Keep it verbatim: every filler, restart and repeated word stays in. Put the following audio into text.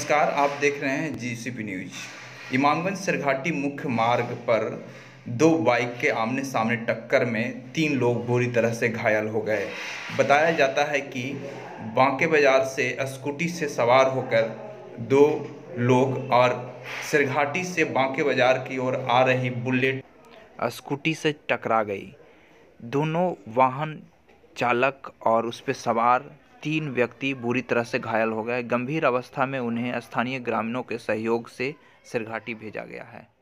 नमस्कार, आप देख रहे हैं जीसीपी न्यूज। इमामगंज सिरघाटी मुख्य मार्ग पर दो बाइक के आमने सामने टक्कर में तीन लोग बुरी तरह से घायल हो गए। बताया जाता है कि बांके बाजार से स्कूटी से सवार होकर दो लोग और सिरघाटी से बांके बाजार की ओर आ रही बुलेट स्कूटी से टकरा गई। दोनों वाहन चालक और उस पर सवार तीन व्यक्ति बुरी तरह से घायल हो गए। गंभीर अवस्था में उन्हें स्थानीय ग्रामीणों के सहयोग से सिरघाटी भेजा गया है।